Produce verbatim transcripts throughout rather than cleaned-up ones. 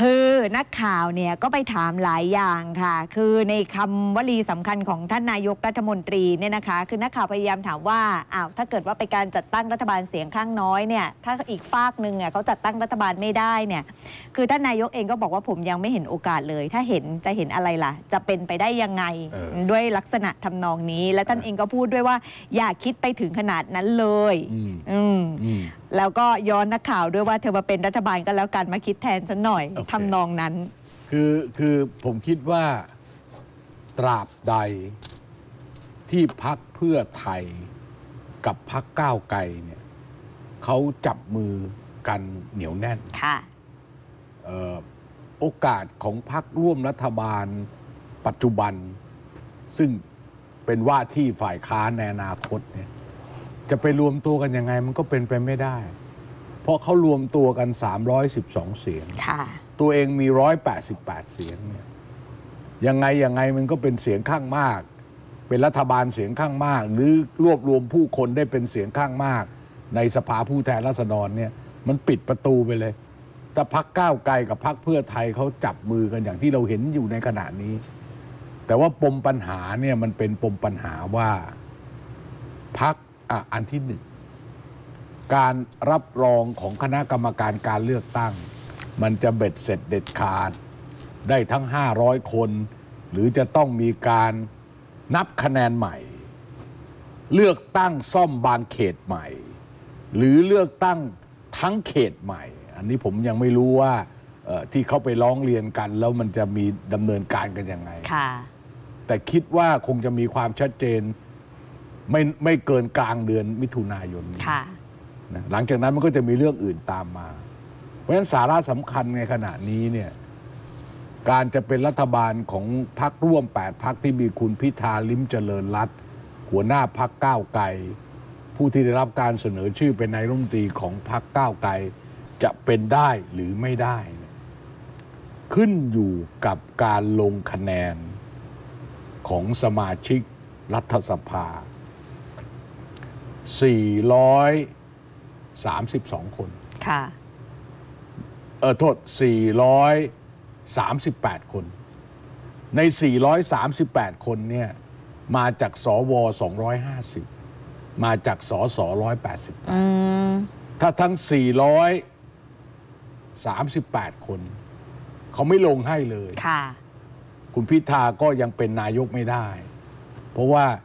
คือนักข่าวเนี่ยก็ไปถามหลายอย่างค่ะคือในคำวลีสำคัญของท่านนายกรัฐมนตรีเนี่ยนะคะคือนักข่าวพยายามถามว่าอ้าวถ้าเกิดว่าเป็นการจัดตั้งรัฐบาลเสียงข้างน้อยเนี่ยถ้าอีกฝากหนึ่งเนี่ยเขาจัดตั้งรัฐบาลไม่ได้เนี่ยคือท่านนายกเองก็บอกว่าผมยังไม่เห็นโอกาสเลยถ้าเห็นจะเห็นอะไรล่ะจะเป็นไปได้ยังไงด้วยลักษณะทำนองนี้และท่านเองก็พูดด้วยว่าอย่าคิดไปถึงขนาดนั้นเลยอืมแล้วก็ย้อนนักข่าวด้วยว่าเธอมาเป็นรัฐบาลก็แล้วกันมาคิดแทนฉันหน่อยทำนองนั้นคือคือผมคิดว่าตราบใดที่พรรคเพื่อไทยกับพรรคก้าวไกลเนี่ยเขาจับมือกันเหนียวแน่นค่ะเอ่อโอกาสของพรรคร่วมรัฐบาลปัจจุบันซึ่งเป็นว่าที่ฝ่ายค้านในอนาคตเนี่ยจะไปรวมตัวกันยังไงมันก็เป็นไปไม่ได้เพราะเขารวมตัวกันสามร้อยสิบสองเสียงตัวเองมีหนึ่งร้อยแปดสิบแปดเสียงเนี่ยยังไงยังไงมันก็เป็นเสียงข้างมากเป็นรัฐบาลเสียงข้างมากหรือรวบรวมผู้คนได้เป็นเสียงข้างมากในสภาผู้แทนราษฎรเนี่ยมันปิดประตูไปเลยแต่พรรคก้าวไกลกับพรรคเพื่อไทยเขาจับมือกันอย่างที่เราเห็นอยู่ในขณะนี้แต่ว่าปมปัญหาเนี่ยมันเป็นปมปัญหาว่าพรรคอ่ะอันที่หนึ่งการรับรองของคณะกรรมการการเลือกตั้งมันจะเบ็ดเสร็จเด็ดขาดได้ทั้งห้าร้อยคนหรือจะต้องมีการนับคะแนนใหม่เลือกตั้งซ่อมบางเขตใหม่หรือเลือกตั้งทั้งเขตใหม่อันนี้ผมยังไม่รู้ว่าที่เขาไปร้องเรียนกันแล้วมันจะมีดำเนินการกันยังไงแต่คิดว่าคงจะมีความชัดเจนไม่ไม่เกินกลางเดือนมิถุนายนนะหลังจากนั้นมันก็จะมีเรื่องอื่นตามมาเพราะฉะนั้นสาระสำคัญในขณะนี้เนี่ยการจะเป็นรัฐบาลของพรรคร่วมแปดพรรคที่มีคุณพิธาลิ้มเจริญรัตน์หัวหน้าพรรคก้าวไกลผู้ที่ได้รับการเสนอชื่อเป็นนายรัฐมนตรีของพรรคก้าวไกลจะเป็นได้หรือไม่ได้ขึ้นอยู่กับการลงคะแนนของสมาชิกรัฐสภาสี่ร้อยสามสิบสองคนค่ะเออโทษสี่ร้อยสามสิบแปดคนในสี่ร้อยสามสิบแปดคนเนี่ยมาจากสวสองร้อยห้าสิบมาจากสสหนึ่งร้อยแปดสิบถ้าทั้งสี่ร้อยสามสิบแปดคนเขาไม่ลงให้เลยค่ะคุณพิธาก็ยังเป็นนายกไม่ได้เพราะว่า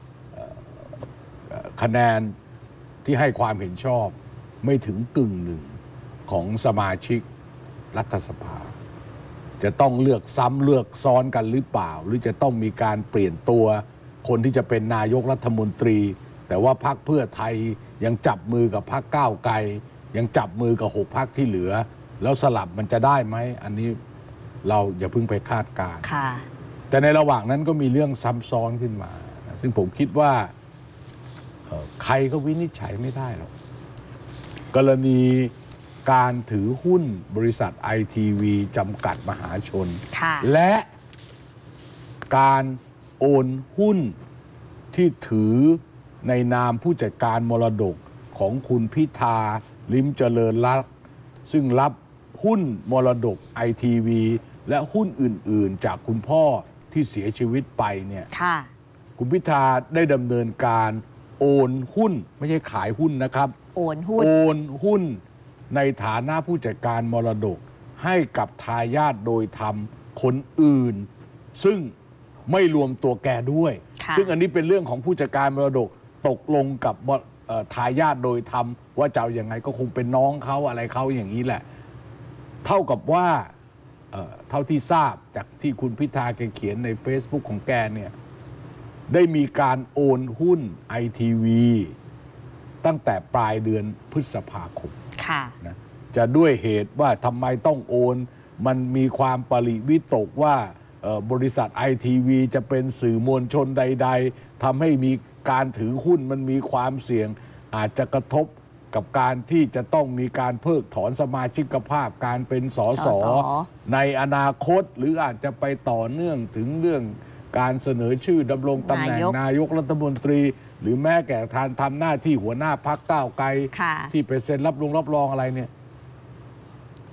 คะแนนที่ให้ความเห็นชอบไม่ถึงกึ่งหนึ่งของสมาชิกรัฐสภาจะต้องเลือกซ้ำเลือกซ้อนกันหรือเปล่าหรือจะต้องมีการเปลี่ยนตัวคนที่จะเป็นนายกรัฐมนตรีแต่ว่าพรรคเพื่อไทยยังจับมือกับพรรคก้าวไกลยังจับมือกับหกพรรคที่เหลือแล้วสลับมันจะได้ไหมอันนี้เราอย่าเพิ่งไปคาดการณ์แต่ในระหว่างนั้นก็มีเรื่องซ้ำซ้อนขึ้นมาซึ่งผมคิดว่าใครก็วินิจฉัยไม่ได้หรอกกรณีการถือหุ้นบริษัทไอทีวีจำกัดมหาชนและการโอนหุ้นที่ถือในนามผู้จัดการมรดกของคุณพิธาลิ้มเจริญรัตน์ซึ่งรับหุ้นมรดกไอทีวีและหุ้นอื่นๆจากคุณพ่อที่เสียชีวิตไปเนี่ยคุณพิธาได้ดำเนินการโอนหุ้นไม่ใช่ขายหุ้นนะครับโอนหุ้นโอนหุ้นในฐานะผู้จัดการมรดกให้กับทายาทโดยธรรมคนอื่นซึ่งไม่รวมตัวแกด้วยซึ่งอันนี้เป็นเรื่องของผู้จัดการมรดกตกลงกับทายาทโดยธรรมว่าจะเอาอย่างไงก็คงเป็นน้องเขาอะไรเขาอย่างนี้แหละเท่ากับว่า เ, เท่าที่ทราบจากที่คุณพิธาแกเขียนใน Facebook ของแกเนี่ยได้มีการโอนหุ้นไอทีวีตั้งแต่ปลายเดือนพฤษภาคมนะจะด้วยเหตุว่าทำไมต้องโอนมันมีความปริวิตกว่าบริษัทไอทีวีจะเป็นสื่อมวลชนใดๆทำให้มีการถือหุ้นมันมีความเสี่ยงอาจจะกระทบกับการที่จะต้องมีการเพิกถอนสมาชิกภาพการเป็นสสในอนาคตหรืออาจจะไปต่อเนื่องถึงเรื่องการเสนอชื่อดำรงตำแหน่งนายกรัฐมนตรีหรือแม้แก่ทานทำหน้าที่หัวหน้าพรรคก้าวไกลที่ไปเซ็นรับรองรับรองอะไรเนี่ย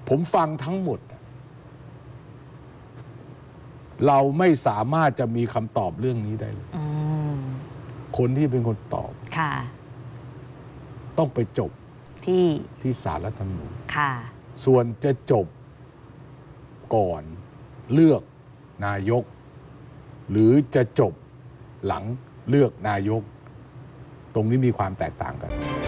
ผมฟังทั้งหมด เราไม่สามารถจะมีคำตอบเรื่องนี้ได้เลยคนที่เป็นคนตอบต้องไปจบที่ที่ศาลรัฐธรรมนูญส่วนจะจบก่อนเลือกนายกหรือจะจบหลังเลือกนายกตรงนี้มีความแตกต่างกัน